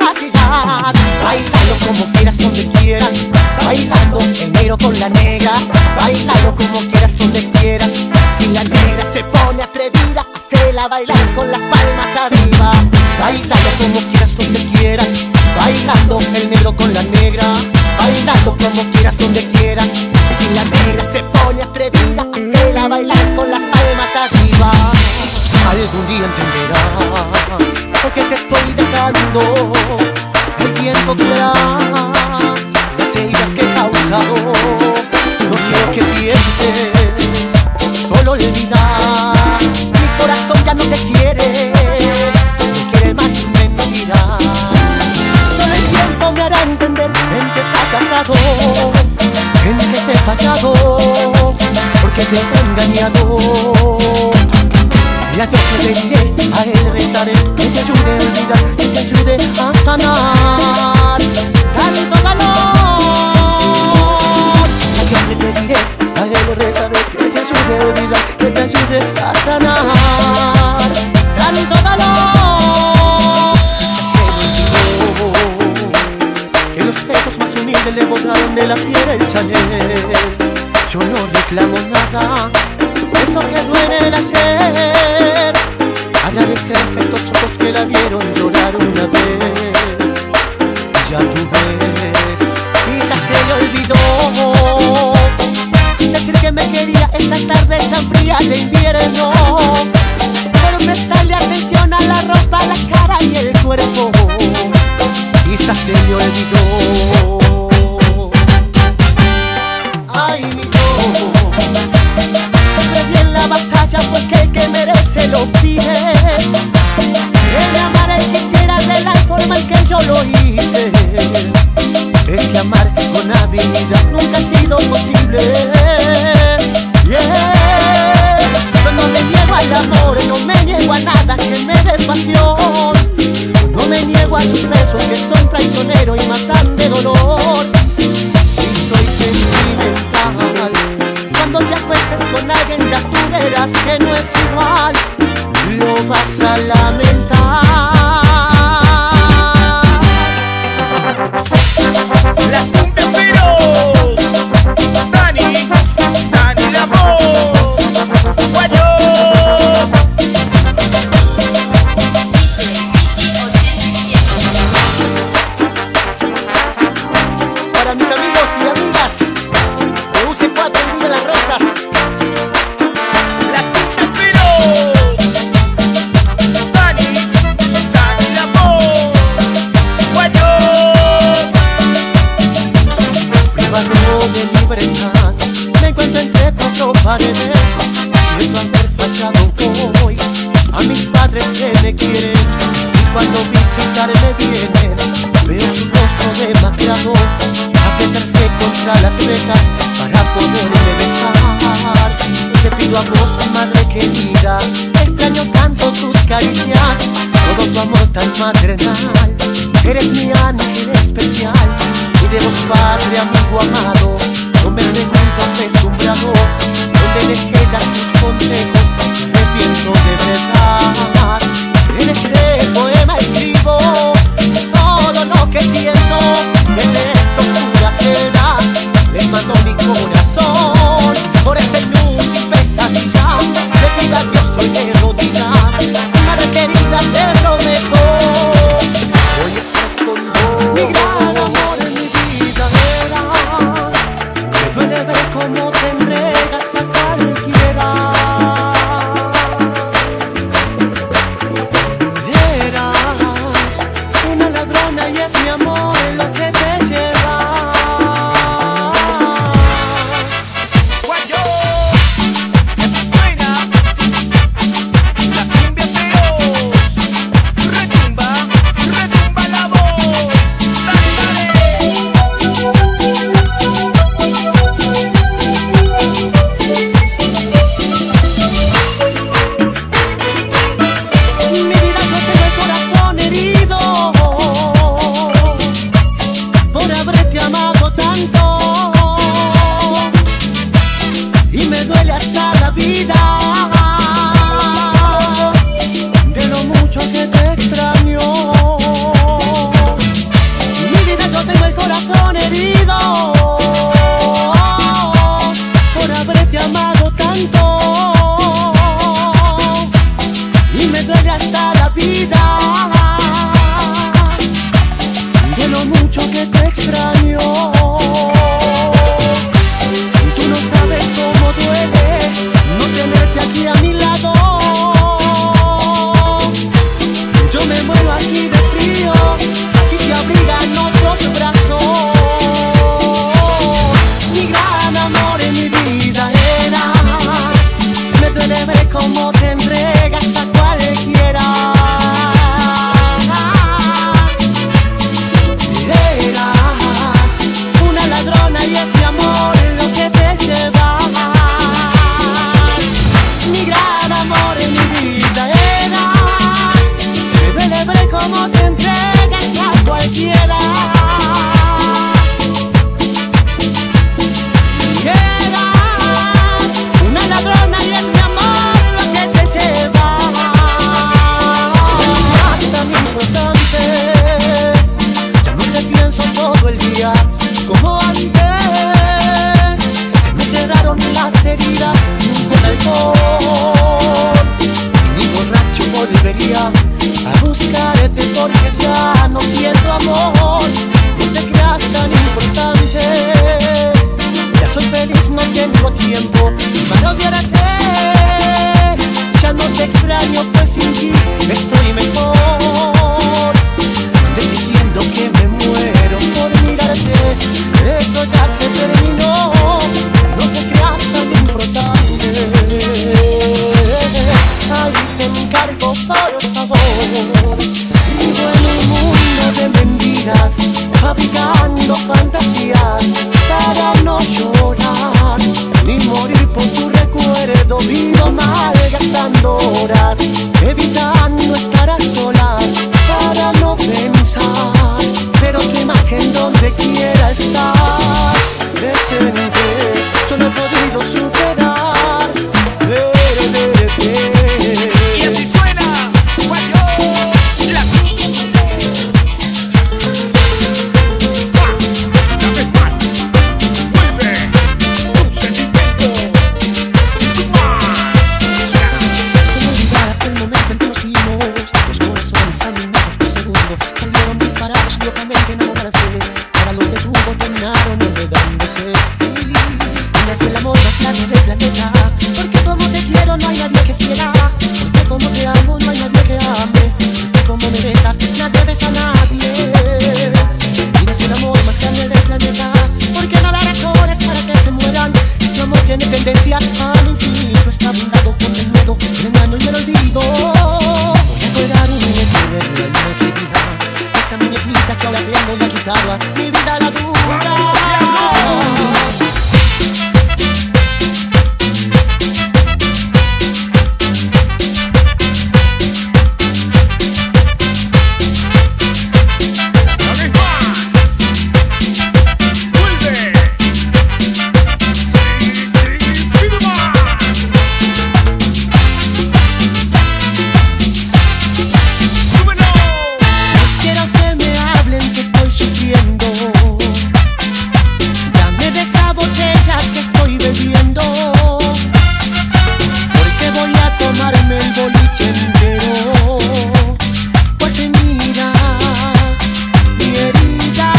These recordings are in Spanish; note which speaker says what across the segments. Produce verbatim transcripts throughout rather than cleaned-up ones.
Speaker 1: capacidad. Bailando como quieras, donde quieras. Bailando el negro con la negra. Bailando como quieras, donde quieras. Si la negra se pone atrevida, hacela bailar con las palmas arriba. Bailando como quieras, donde quieras. Bailando el negro con la negra. Bailando como quieras, donde quieras. Si la negra se pone atrevida, hacela bailar con las palmas arriba. Algún día entenderás por qué te estoy dejando. El tiempo curará las heridas que he causado. No quiero que pienses, solo olvidar. Mi corazón ya no te quiere, no quiere más mentiras. Solo el tiempo me hará entender en que he fracasado, en que te he fallado, porque te he engañado. Y a Dios le pediré, a Él rezaré, que te ayude a olvidar, que te ayude a sanar tanto dolor. A Dios le pediré, a Él rezaré, que te ayude a olvidar, que te ayude a sanar tanto dolor. Que los besos más humildes le borraron de la piel el Chanel. Yo no reclamo nada, eso quedó en el ayer. Agradecerse a estos ojos que la vieron llorar una vez. Ya tú ves, quizás se le olvidó decir que me quería esa tarde tan fría de invierno. Pero prestarle atención a la ropa, la cara y el cuerpo, quizás se le olvidó. Ay, mi Dios, la batalla porque el que merece lo pide. El de amar el quisiera de la forma en que yo lo hice. Es que amar con habilidad nunca ha sido posible. Yeah. Yo no le niego al amor, no me niego a nada que me dé pasión. No me niego a sus besos que son traicioneros y matan de dolor. Si soy sentimental, cuando te acuestes con alguien ya tú verás que no es igual, lo vas a lamentar.
Speaker 2: La cumbia feroz, Dani, Dani la voz, guayo.
Speaker 1: Para mis amigos y amigas de U C cuatro y Villa Las Rosas,
Speaker 2: La cumbia feroz, Dani, Dani la voz, guayo.
Speaker 1: privado de libertad, me encuentro entre cuatro paredes. Siento haber fallado hoy a mis padres que me quieren. Y cuando visitarme vienen, veo su rostro demacrado, apretarse contra las rejas para poderme besar. Te pido a vos, madre querida, extraño tanto tus caricias, todo tu amor tan maternal. Eres mi ángel especial, y de vos, padre, amigo amado, no me pregunto acostumbrado, donde dejé ya tus consejos, me arrepiento de verdad. En este poema escribo todo lo que siento, desde esta oscura celda les mando mi corazón. Por este mundo y pesadilla, le pido a Dios hoy de rodillas, madre querida, te prometo, voy a estar con vos. Mi gran amor en mi vida era, me duele ver cómo te entregas a cualquiera. Eras una ladrona y es mi amor lo que te lleva.
Speaker 2: Guayo, así suena la cumbia feroz. Retumba, retumba la voz. Dale,
Speaker 1: Mi vida, yo tengo el corazón herido. mucho que te extraño. Tú no sabes cómo duele no tenerte aquí a mi lado. Yo me muero aquí de frío, a ti te abrigan otros brazos. Mi gran amor en mi vida eras. Me duele ver cómo te entregas a cualquiera. Eras una ladrona y es mi amor lo que te lleva. Mi gran amor en mi vida eras. Me duele ver cómo te entregas a cualquiera. Eras una ladrona y es mi amor lo que te lleva. Es tan importante, ya no te pienso todo el día como antes. Se me cerraron las heridas con alcohol. Ni borracho volvería a buscarte porque ya no siento amor. No te creas tan importante, ya soy feliz, no tengo tiempo para odiarte. Ya no te extraño, pues sin ti estoy mejor. Te diciendo que me muero por mirarte, eso ya se terminó. No te creas tan importante. Ay, te encargo por favor. Vivo en un mundo de mentiras, fabricando fantasías para no llorar ni morir por tu recuerdo. Vivo malgastando horas, evitando estar a solas para no pensar, pero tu imagen donde quiera estar presente, yo no he podido superar. De, de, de, de.
Speaker 2: Y así suena Guayo, la Va, una vez más, vuelve tu sentimiento.
Speaker 1: ¿Cómo olvidar aquel momento en que nos vimos? Los corazones a mil metros por segundo salieron disparados locamente enamorarse. Para lo que tuvo terminaron enredándose. Y es el amor más largo del planeta. Porque como te quiero no hay nadie que quiera. Porque como te amo no hay nadie que ame. Porque como me besas nadie besa a nadie. Y es el amor más grande del planeta. Porque no darás horas para que se mueran. Tu amor tiene tendencia al infinito. Está blindado con el miedo, el engaño y el olvido. Voy a colgar un muñequito en una que diga: esta muñequita que ahora tengo la quitaba mi vida la dura.
Speaker 2: Una vez más, vuelve. Sí, sí, pide más. ¡Súbelo!
Speaker 1: Quiero que me hablen que estoy sufriendo. Dame de esa botella que estoy bebiendo. Porque voy a tomarme el boliche entero. Pues mira mi herida,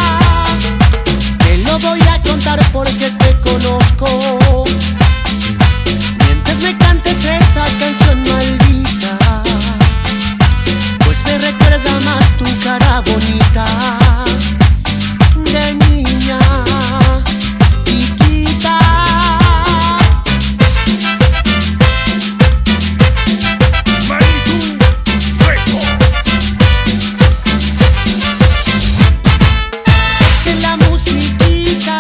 Speaker 1: te lo voy a contar porque te conozco. Mientras me cantes esa canción maldita, pues me recuerda más tu cara bonita de niña chiquita.
Speaker 2: Manitou Records.
Speaker 1: Que la musiquita,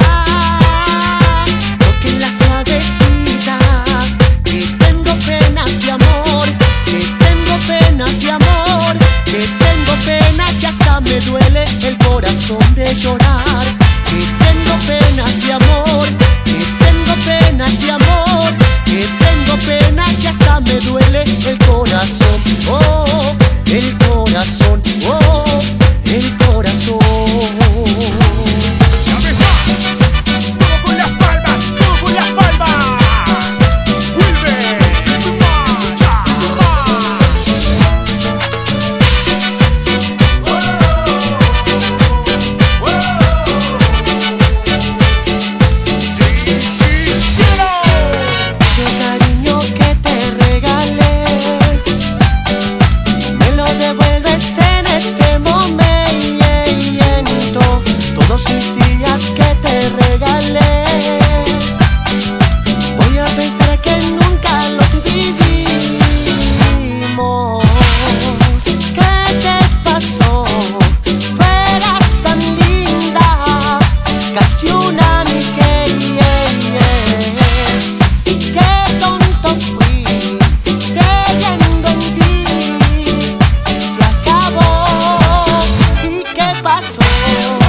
Speaker 1: toque la suavecita. Que tengo penas de amor, que tengo penas de amor, que tengo penas y hasta me duele el corazón de llorar. Que tengo penas de amor, que tengo penas de amor, que tengo penas y hasta me duele el corazón. Oh, el corazón, oh, el corazón.
Speaker 2: Una vez más, todo con las palmas, todo con las palmas. Vuelve. Cha, cha.
Speaker 1: pasó.